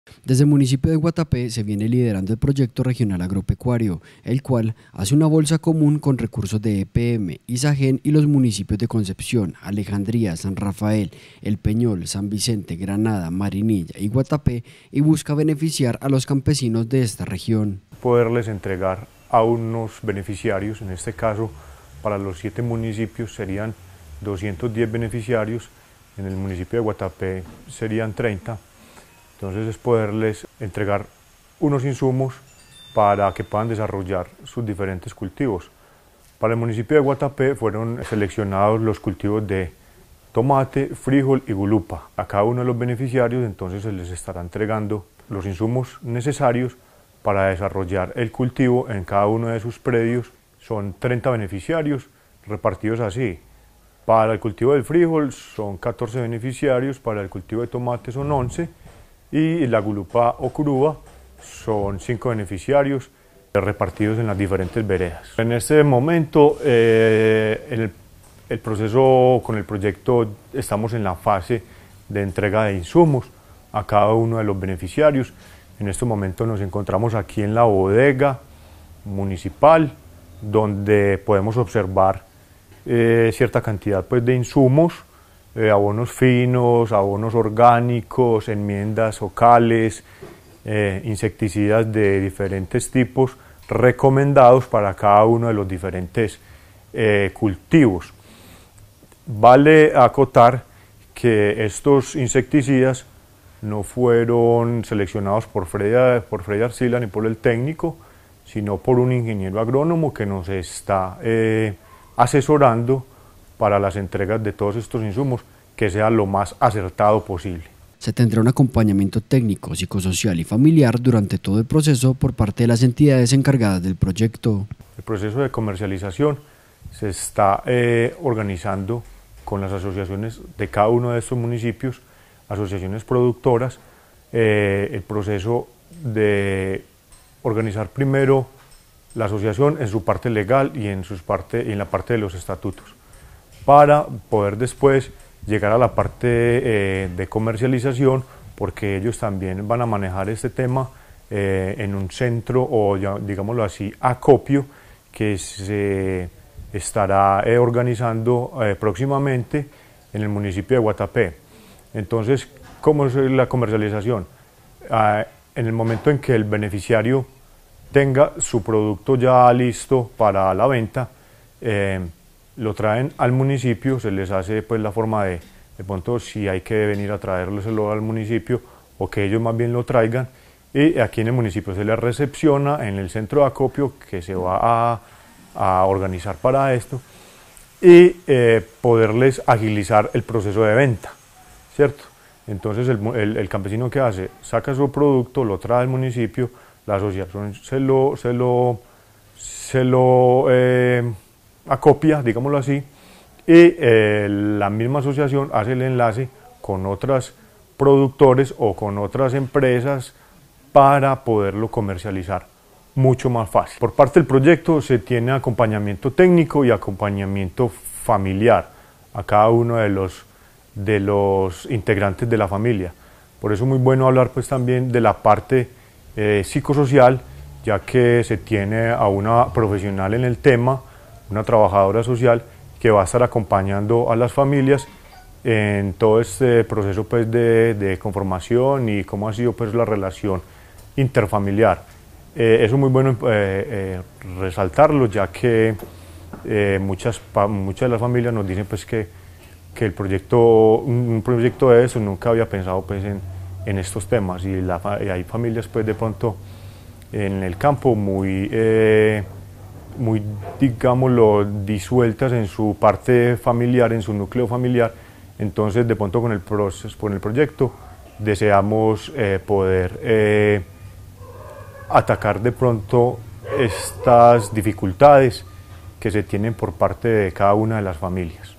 Desde el municipio de Guatapé se viene liderando el proyecto regional agropecuario, el cual hace una bolsa común con recursos de EPM, Isagen y los municipios de Concepción, Alejandría, San Rafael, El Peñol, San Vicente, Granada, Marinilla y Guatapé y busca beneficiar a los campesinos de esta región. Poderles entregar a unos beneficiarios, en este caso para los 7 municipios serían 210 beneficiarios, en el municipio de Guatapé serían 30. Entonces es poderles entregar unos insumos para que puedan desarrollar sus diferentes cultivos. Para el municipio de Guatapé fueron seleccionados los cultivos de tomate, frijol y gulupa. A cada uno de los beneficiarios entonces se les estará entregando los insumos necesarios para desarrollar el cultivo en cada uno de sus predios. Son 30 beneficiarios repartidos así. Para el cultivo del frijol son 14 beneficiarios, para el cultivo de tomate son 11 y la gulupa o curuba son 5 beneficiarios repartidos en las diferentes veredas. En este momento, el proceso con el proyecto, estamos en la fase de entrega de insumos a cada uno de los beneficiarios. En este momento nos encontramos aquí en la bodega municipal, donde podemos observar cierta cantidad pues, de insumos, abonos finos, abonos orgánicos, enmiendas focales, insecticidas de diferentes tipos recomendados para cada uno de los diferentes cultivos. Vale acotar que estos insecticidas no fueron seleccionados por Freddy Arcila ni por el técnico, sino por un ingeniero agrónomo que nos está asesorando para las entregas de todos estos insumos, que sea lo más acertado posible. Se tendrá un acompañamiento técnico, psicosocial y familiar durante todo el proceso por parte de las entidades encargadas del proyecto. El proceso de comercialización se está organizando con las asociaciones de cada uno de estos municipios, asociaciones productoras, el proceso de organizar primero la asociación en su parte legal y en la parte de los estatutos, para poder después llegar a la parte de comercialización, porque ellos también van a manejar este tema en un centro o ya, digámoslo así, acopio que se estará organizando próximamente en el municipio de Guatapé. Entonces, ¿cómo es la comercialización? En el momento en que el beneficiario tenga su producto ya listo para la venta, lo traen al municipio, se les hace pues la forma de pronto si hay que venir a traérselo al municipio o que ellos más bien lo traigan, y aquí en el municipio se les recepciona en el centro de acopio que se va a organizar para esto y poderles agilizar el proceso de venta, ¿cierto? Entonces el campesino que hace, saca su producto, lo trae al municipio, la asociación se lo acopia, digámoslo así, y la misma asociación hace el enlace con otros productores o con otras empresas para poderlo comercializar mucho más fácil. Por parte del proyecto se tiene acompañamiento técnico y acompañamiento familiar a cada uno de los integrantes de la familia. Por eso es muy bueno hablar pues también de la parte psicosocial, ya que se tiene a una profesional en el tema, una trabajadora social que va a estar acompañando a las familias en todo este proceso pues, de conformación y cómo ha sido pues, la relación interfamiliar. Eso es muy bueno resaltarlo, ya que muchas de las familias nos dicen pues, que un proyecto de eso nunca había pensado pues, en estos temas, y hay familias pues, de pronto en el campo muy digámoslo, disueltas en su parte familiar, en su núcleo familiar. Entonces de pronto con el proyecto deseamos poder atacar de pronto estas dificultades que se tienen por parte de cada una de las familias.